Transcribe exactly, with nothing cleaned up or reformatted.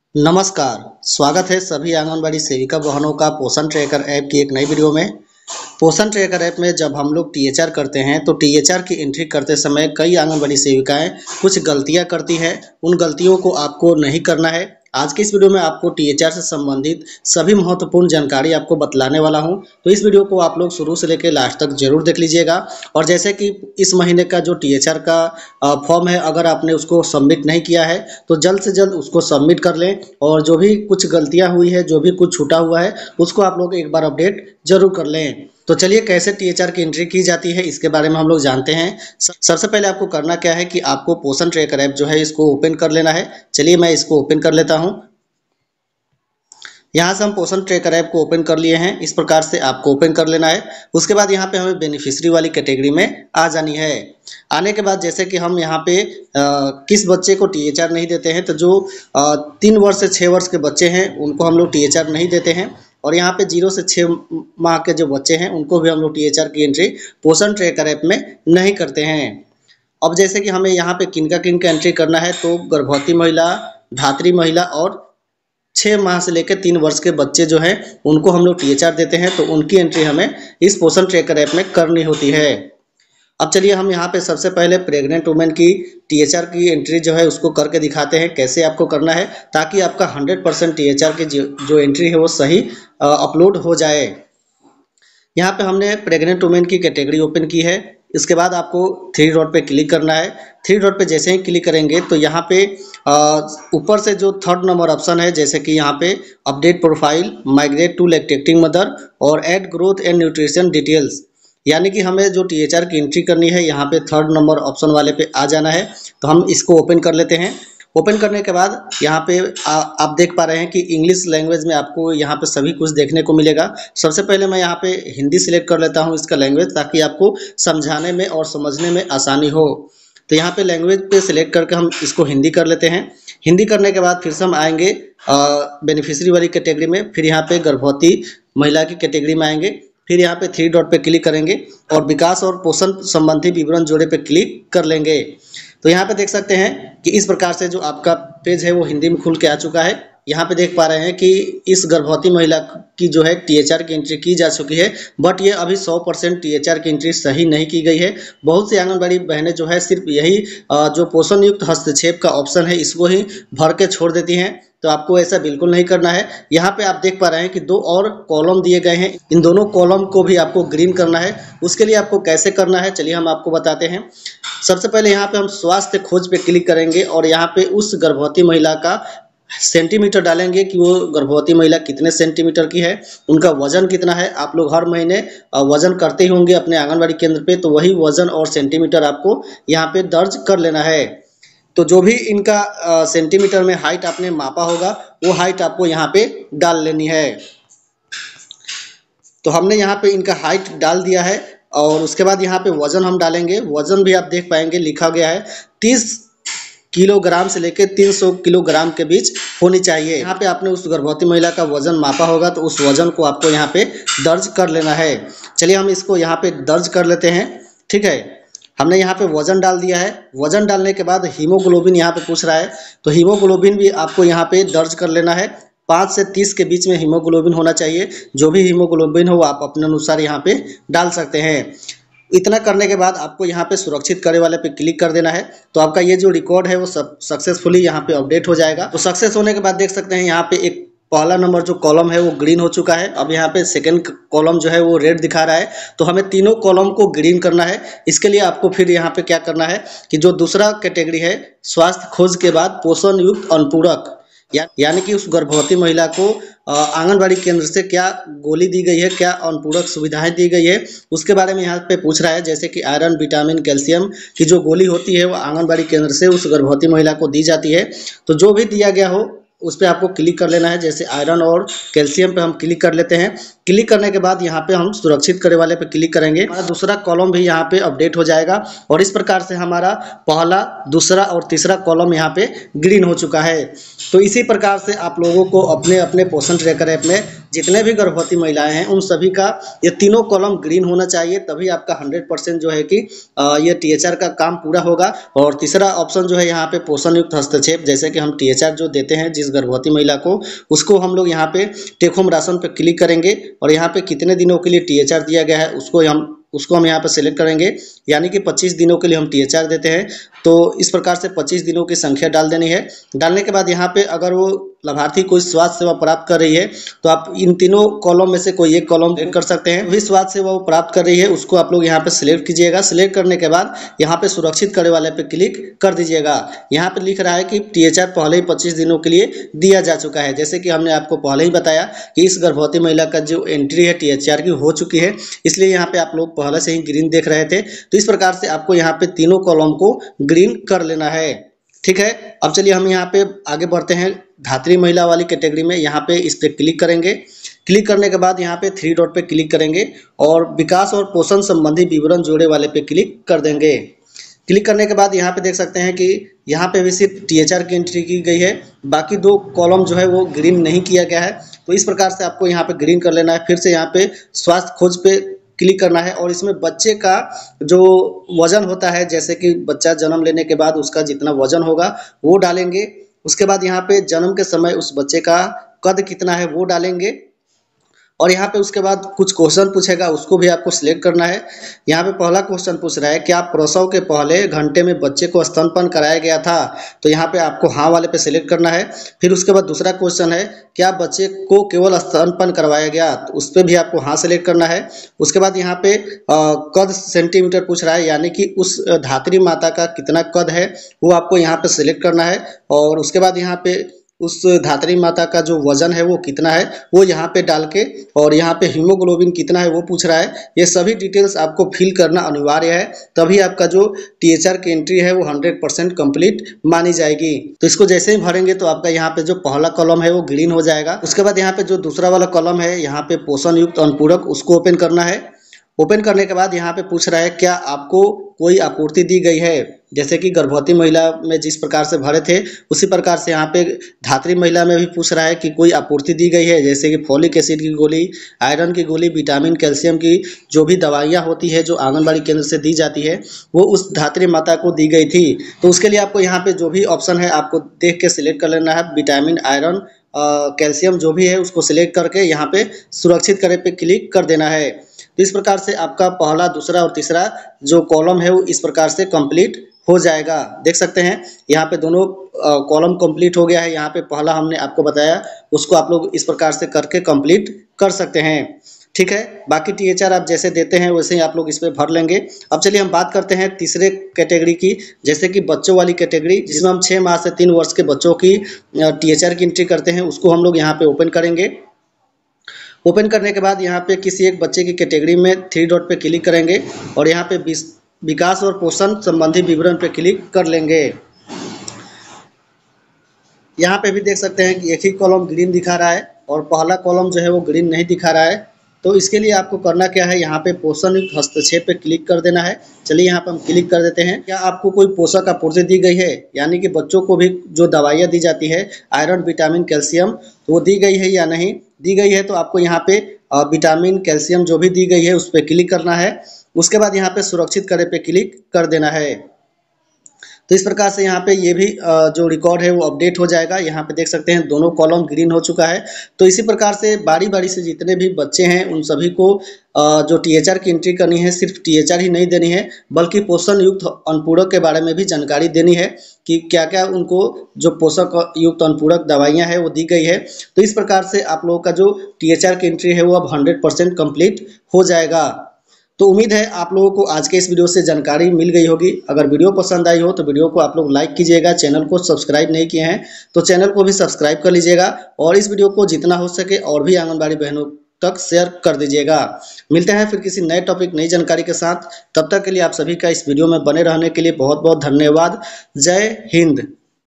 नमस्कार, स्वागत है सभी आंगनबाड़ी सेविका बहनों का पोषण ट्रैकर ऐप की एक नई वीडियो में। पोषण ट्रैकर ऐप में जब हम लोग टीएचआर करते हैं तो टीएचआर की एंट्री करते समय कई आंगनबाड़ी सेविकाएं कुछ गलतियां करती हैं। उन गलतियों को आपको नहीं करना है। आज की इस वीडियो में आपको टीएचआर से संबंधित सभी महत्वपूर्ण जानकारी आपको बतलाने वाला हूं। तो इस वीडियो को आप लोग शुरू से लेकर लास्ट तक जरूर देख लीजिएगा। और जैसे कि इस महीने का जो टीएचआर का फॉर्म है, अगर आपने उसको सबमिट नहीं किया है तो जल्द से जल्द उसको सबमिट कर लें। और जो भी कुछ गलतियां हुई है, जो भी कुछ छूटा हुआ है, उसको आप लोग एक बार अपडेट जरूर कर लें। तो चलिए कैसे टीएचआर की एंट्री की जाती है इसके बारे में हम लोग जानते हैं। सबसे पहले आपको करना क्या है कि आपको पोषण ट्रैकर ऐप जो है इसको ओपन कर लेना है। चलिए मैं इसको ओपन कर लेता हूं। यहाँ से हम पोषण ट्रैकर ऐप को ओपन कर लिए हैं। इस प्रकार से आपको ओपन कर लेना है। उसके बाद यहाँ पे हमें बेनिफिशियरी वाली कैटेगरी में आ जानी है। आने के बाद जैसे कि हम यहाँ पे आ, किस बच्चे को टीएचआर नहीं देते हैं, तो जो आ, तीन वर्ष से छः वर्ष के बच्चे हैं उनको हम लोग टीएचआर नहीं देते हैं। और यहाँ पे जीरो से छः माह के जो बच्चे हैं उनको भी हम लोग टीएचआर की एंट्री पोषण ट्रैकर ऐप में नहीं करते हैं। अब जैसे कि हमें यहाँ पे किनका किनका एंट्री करना है, तो गर्भवती महिला, धात्री महिला और छः माह से लेकर तीन वर्ष के बच्चे जो हैं उनको हम लोग टीएचआर देते हैं, तो उनकी एंट्री हमें इस पोषण ट्रैकर ऐप में करनी होती है। अब चलिए हम यहाँ पे सबसे पहले प्रेग्नेंट वुमेन की टीएचआर की एंट्री जो है उसको करके दिखाते हैं कैसे आपको करना है, ताकि आपका हंड्रेड परसेंट टीएचआर की जो, जो एंट्री है वो सही अपलोड हो जाए। यहाँ पे हमने प्रेग्नेंट वुमेन की कैटेगरी ओपन की है। इसके बाद आपको थ्री डॉट पे क्लिक करना है। थ्री डॉट पे जैसे ही क्लिक करेंगे तो यहाँ पे ऊपर से जो थर्ड नंबर ऑप्शन है, जैसे कि यहाँ पे update profile, migrate to lactating mother और add growth and nutrition details, यानी कि हमें जो टीएचआर की एंट्री करनी है यहाँ पे थर्ड नंबर ऑप्शन वाले पे आ जाना है। तो हम इसको ओपन कर लेते हैं। ओपन करने के बाद यहाँ पे आ, आप देख पा रहे हैं कि इंग्लिश लैंग्वेज में आपको यहाँ पे सभी कुछ देखने को मिलेगा। सबसे पहले मैं यहाँ पे हिंदी सिलेक्ट कर लेता हूँ इसका लैंग्वेज, ताकि आपको समझाने में और समझने में आसानी हो। तो यहाँ पे लैंग्वेज पे सिलेक्ट करके हम इसको हिंदी कर लेते हैं। हिंदी करने के बाद फिर से हम आएंगे बेनिफिशियरी वाली कैटेगरी में, फिर यहाँ पे गर्भवती महिला की कैटेगरी में आएंगे, फिर यहाँ पे थ्री डॉट पे क्लिक करेंगे और विकास और पोषण संबंधी विवरण जोड़े पे क्लिक कर लेंगे। तो यहाँ पे देख सकते हैं कि इस प्रकार से जो आपका पेज है वो हिंदी में खुल के आ चुका है। यहाँ पे देख पा रहे हैं कि इस गर्भवती महिला की जो है टीएचआर की एंट्री की जा चुकी है, बट ये अभी सौ परसेंट टीएचआर की एंट्री सही नहीं की गई है। बहुत सी आंगनबाड़ी बहनें जो है सिर्फ यही जो पोषण युक्त हस्तक्षेप का ऑप्शन है इसको ही भर के छोड़ देती हैं। तो आपको ऐसा बिल्कुल नहीं करना है। यहाँ पे आप देख पा रहे हैं कि दो और कॉलम दिए गए हैं, इन दोनों कॉलम को भी आपको ग्रीन करना है। उसके लिए आपको कैसे करना है चलिए हम आपको बताते हैं। सबसे पहले यहाँ पे हम स्वास्थ्य खोज पे क्लिक करेंगे और यहाँ पे उस गर्भवती महिला का सेंटीमीटर डालेंगे कि वो गर्भवती महिला कितने सेंटीमीटर की है, उनका वजन कितना है। आप लोग हर महीने वजन करते ही होंगे अपने आंगनबाड़ी केंद्र पे, तो वही वजन और सेंटीमीटर आपको यहाँ पे दर्ज कर लेना है। तो जो भी इनका सेंटीमीटर में हाइट आपने मापा होगा वो हाइट आपको यहाँ पे डाल लेनी है। तो हमने यहाँ पे इनका हाइट डाल दिया है और उसके बाद यहाँ पे वजन हम डालेंगे। वजन भी आप देख पाएंगे लिखा गया है तीस किलोग्राम से लेकर तीन सौ किलोग्राम के बीच होनी चाहिए। यहाँ पे आपने उस गर्भवती महिला का वजन मापा होगा तो उस वजन को आपको यहाँ पे दर्ज कर लेना है। चलिए हम इसको यहाँ पे दर्ज कर लेते हैं। ठीक है, हमने यहाँ पे वजन डाल दिया है। वजन डालने के बाद हीमोग्लोबिन यहाँ पे पूछ रहा है, तो हीमोग्लोबिन भी आपको यहाँ पे दर्ज कर लेना है। पाँच से तीस के बीच में हीमोग्लोबिन होना चाहिए। जो भी हीमोग्लोबिन हो आप अपने अनुसार यहाँ पे डाल सकते हैं। इतना करने के बाद आपको यहाँ पे सुरक्षित करे वाले पे क्लिक कर देना है। तो आपका ये जो रिकॉर्ड है वो सब सक्सेसफुली यहाँ पे अपडेट हो जाएगा। तो सक्सेस होने के बाद देख सकते हैं यहाँ पे एक पहला नंबर जो कॉलम है वो ग्रीन हो चुका है। अब यहाँ पे सेकंड कॉलम जो है वो रेड दिखा रहा है। तो हमें तीनों कॉलम को ग्रीन करना है। इसके लिए आपको फिर यहाँ पे क्या करना है कि जो दूसरा कैटेगरी है स्वास्थ्य खोज के बाद पोषण युक्त अनुपूरक, या, यानी कि उस गर्भवती महिला को आंगनबाड़ी केंद्र से क्या गोली दी गई है, क्या अनुपूरक सुविधाएं दी गई है, उसके बारे में यहाँ पे पूछ रहा है। जैसे कि आयरन, विटामिन, कैल्शियम की जो गोली होती है वो आंगनबाड़ी केंद्र से उस गर्भवती महिला को दी जाती है। तो जो भी दिया गया हो उस पर आपको क्लिक कर लेना है। जैसे आयरन और कैल्शियम पे हम क्लिक कर लेते हैं। क्लिक करने के बाद यहाँ पे हम सुरक्षित करे वाले पे क्लिक करेंगे। हमारा दूसरा कॉलम भी यहाँ पे अपडेट हो जाएगा और इस प्रकार से हमारा पहला, दूसरा और तीसरा कॉलम यहाँ पे ग्रीन हो चुका है। तो इसी प्रकार से आप लोगों को अपने अपने पोषण ट्रैकर ऐप में जितने भी गर्भवती महिलाएं हैं उन सभी का ये तीनों कॉलम ग्रीन होना चाहिए, तभी आपका हंड्रेड परसेंट जो है कि ये टीएचआर का काम पूरा होगा। और तीसरा ऑप्शन जो है यहाँ पे पोषण युक्त हस्तक्षेप, जैसे कि हम टीएचआर जो देते हैं जिस गर्भवती महिला को, उसको हम लोग यहाँ पे टेक होम राशन पे क्लिक करेंगे और यहाँ पे कितने दिनों के लिए टीएचआर दिया गया है उसको हम उसको हम यहाँ पर सिलेक्ट करेंगे, यानी कि पच्चीस दिनों के लिए हम टीएचआर देते हैं। तो इस प्रकार से पच्चीस दिनों की संख्या डाल देनी है। डालने के बाद यहाँ पे अगर वो लाभार्थी कोई स्वास्थ्य सेवा प्राप्त कर रही है तो आप इन तीनों कॉलम में से कोई एक कॉलम सिलेक्ट कर सकते हैं। भी स्वास्थ्य सेवा वो प्राप्त कर रही है उसको आप लोग यहाँ पे सिलेक्ट कीजिएगा। सिलेक्ट करने के बाद यहाँ पे सुरक्षित करे वाले पे क्लिक कर दीजिएगा। यहाँ पे लिख रहा है कि टीएचआर पहले ही पच्चीस दिनों के लिए दिया जा चुका है। जैसे कि हमने आपको पहले ही बताया कि इस गर्भवती महिला का जो एंट्री है टीएचआर की हो चुकी है, इसलिए यहाँ पे आप लोग पहले से ही ग्रीन देख रहे थे। तो इस प्रकार से आपको यहाँ पे तीनों कॉलम को ग्रीन कर लेना है। ठीक है, अब चलिए हम यहाँ पे आगे बढ़ते हैं धात्री महिला वाली कैटेगरी में। यहाँ पे इस पे क्लिक करेंगे। क्लिक करने के बाद यहाँ पे थ्री डॉट पे क्लिक करेंगे और विकास और पोषण संबंधी विवरण जोड़े वाले पे क्लिक कर देंगे। क्लिक करने के बाद यहाँ पे देख सकते हैं कि यहाँ पे भी सिर्फ टीएचआर की एंट्री की गई है, बाकी दो कॉलम जो है वो ग्रीन नहीं किया गया है। तो इस प्रकार से आपको यहाँ पे ग्रीन कर लेना है। फिर से यहाँ पे स्वास्थ्य खोज पे क्लिक करना है और इसमें बच्चे का जो वजन होता है, जैसे कि बच्चा जन्म लेने के बाद उसका जितना वजन होगा वो डालेंगे। उसके बाद यहाँ पे जन्म के समय उस बच्चे का कद कितना है वो डालेंगे और यहाँ पे उसके बाद कुछ क्वेश्चन पूछेगा, उसको भी आपको सिलेक्ट करना है। यहाँ पे पहला क्वेश्चन पूछ रहा है क्या प्रसव के पहले घंटे में बच्चे को स्तनपान कराया गया था, तो यहाँ पे आपको हाँ वाले पे सिलेक्ट करना है। फिर उसके बाद दूसरा क्वेश्चन है क्या बच्चे को केवल स्तनपान करवाया गया, तो उस पर भी आपको हाँ सिलेक्ट करना है। उसके बाद यहाँ पे आ, कद सेंटीमीटर पूछ रहा है, यानी कि उस धात्री माता का कितना कद है वो आपको यहाँ पे सिलेक्ट करना है। और उसके बाद यहाँ पे उस धात्री माता का जो वजन है वो कितना है वो यहाँ पे डाल के, और यहाँ पे हीमोग्लोबिन कितना है वो पूछ रहा है। ये सभी डिटेल्स आपको फिल करना अनिवार्य है, तभी आपका जो टीएचआर की एंट्री है वो हंड्रेड परसेंट कंप्लीट मानी जाएगी। तो इसको जैसे ही भरेंगे तो आपका यहाँ पे जो पहला कॉलम है वो ग्रीन हो जाएगा। उसके बाद यहाँ पे जो दूसरा वाला कॉलम है यहाँ पे पोषण युक्त अनुपूरक, उसको ओपन करना है। ओपन करने के बाद यहाँ पे पूछ रहा है क्या आपको कोई आपूर्ति दी गई है, जैसे कि गर्भवती महिला में जिस प्रकार से भरे थे उसी प्रकार से यहाँ पे धात्री महिला में भी पूछ रहा है कि कोई आपूर्ति दी गई है, जैसे कि फॉलिक एसिड की गोली, आयरन की गोली, विटामिन, कैल्शियम की जो भी दवाइयाँ होती है जो आंगनबाड़ी केंद्र से दी जाती है वो उस धात्री माता को दी गई थी। तो उसके लिए आपको यहाँ पे जो भी ऑप्शन है आपको देख के सिलेक्ट कर लेना है। विटामिन, आयरन, कैल्शियम जो भी है उसको सिलेक्ट करके यहाँ पे सुरक्षित करे पे क्लिक कर देना है। तो इस प्रकार से आपका पहला, दूसरा और तीसरा जो कॉलम है वो इस प्रकार से कंप्लीट हो जाएगा। देख सकते हैं यहाँ पे दोनों कॉलम कंप्लीट हो गया है। यहाँ पे पहला हमने आपको बताया, उसको आप लोग इस प्रकार से करके कंप्लीट कर सकते हैं। ठीक है, बाकी टीएचआर आप जैसे देते हैं वैसे ही आप लोग इस पे भर लेंगे। अब चलिए हम बात करते हैं तीसरे कैटेगरी की, जैसे कि बच्चों वाली कैटेगरी, जिसमें हम छः माह से तीन वर्ष के बच्चों की टीएचआर की एंट्री करते हैं। उसको हम लोग यहाँ पे ओपन करेंगे। ओपन करने के बाद यहाँ पे किसी एक बच्चे की कैटेगरी में थ्री डॉट पे क्लिक करेंगे और यहाँ पे विकास और पोषण संबंधी विवरण पे क्लिक कर लेंगे। यहाँ पे भी देख सकते हैं कि एक ही कॉलम ग्रीन दिखा रहा है और पहला कॉलम जो है वो ग्रीन नहीं दिखा रहा है। तो इसके लिए आपको करना क्या है, यहाँ पे पोषण युक्त हस्तक्षेप पे क्लिक कर देना है। चलिए यहाँ पे हम क्लिक कर देते हैं। क्या आपको कोई पोषक आपूर्ति दी गई है, यानी कि बच्चों को भी जो दवाइयाँ दी जाती है आयरन, विटामिन, कैल्शियम, तो वो दी गई है या नहीं दी गई है। तो आपको यहाँ पे विटामिन, कैल्शियम जो भी दी गई है उस पर क्लिक करना है। उसके बाद यहाँ पे सुरक्षित करे पे क्लिक कर देना है। तो इस प्रकार से यहाँ पे ये भी जो रिकॉर्ड है वो अपडेट हो जाएगा। यहाँ पे देख सकते हैं दोनों कॉलम ग्रीन हो चुका है। तो इसी प्रकार से बारी बारी से जितने भी बच्चे हैं उन सभी को जो टीएचआर की एंट्री करनी है, सिर्फ टीएचआर ही नहीं देनी है बल्कि पोषण युक्त अनुपूरक के बारे में भी जानकारी देनी है कि क्या क्या उनको जो पोषक युक्त अनुपूरक दवाइयाँ हैं वो दी गई है। तो इस प्रकार से आप लोगों का जो टीएचआर की एंट्री है वो अब हंड्रेड परसेंट कम्प्लीट हो जाएगा। तो उम्मीद है आप लोगों को आज के इस वीडियो से जानकारी मिल गई होगी। अगर वीडियो पसंद आई हो तो वीडियो को आप लोग लाइक कीजिएगा। चैनल को सब्सक्राइब नहीं किए हैं तो चैनल को भी सब्सक्राइब कर लीजिएगा और इस वीडियो को जितना हो सके और भी आंगनबाड़ी बहनों तक शेयर कर दीजिएगा। मिलते हैं फिर किसी नए टॉपिक, नई जानकारी के साथ। तब तक के लिए आप सभी का इस वीडियो में बने रहने के लिए बहुत बहुत धन्यवाद। जय हिंद।